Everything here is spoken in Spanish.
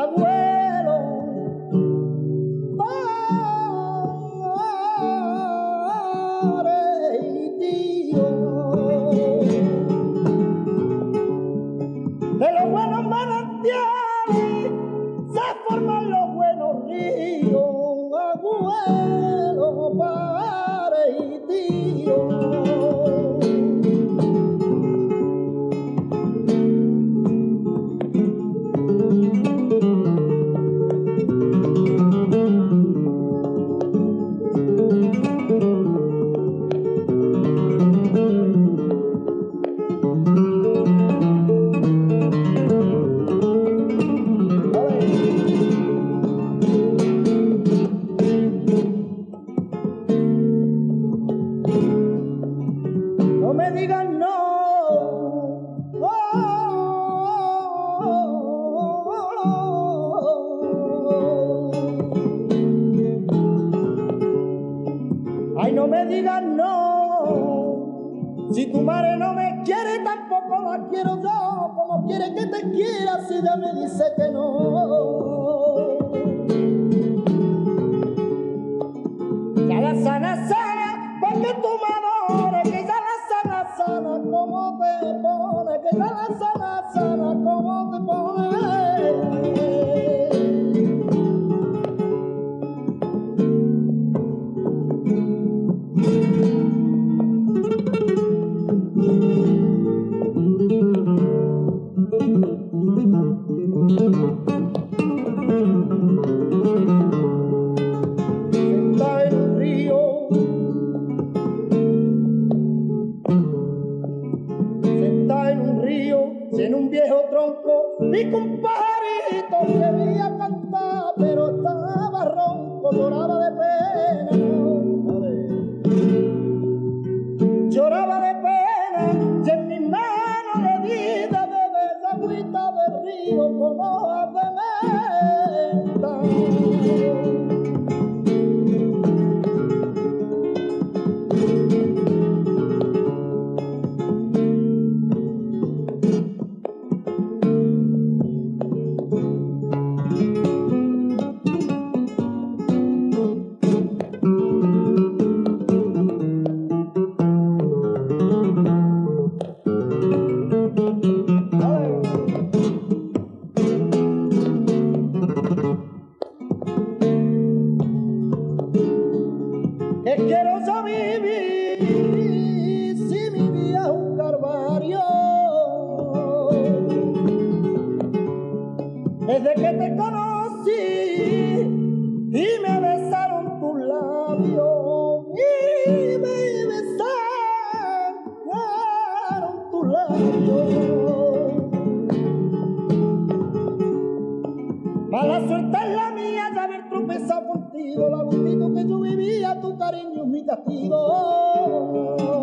abuelo, padre y tío. De los buenos manantiales se forman los buenos ríos, abuelo, padre y tío. No me digan no, ay, no me digan no. Si tu madre no me quiere, tampoco la quiero yo. Como quiere que te quiera si ella me dice que no? Ya la sana, sana, porque tu madre, que ya la sana, sana, como te pone, que ya la sana, sana, como te pone. Sentada en un río, sentada en un río, en un viejo tronco, vi que un pajarito quería cantar, pero estaba ronco, lloraba de pena. Lloraba de pena, y en mis manos le di de beber esa agüita del río con hojas de menta. Que quiero yo vivir si mi vida es un calvario. Desde que te conocí y me besaron tus labios, y me besaron tus labios. Mala suerte es la mía de haber tropezado contigo, la gustito que yo vivía, tu cariño es mi castigo.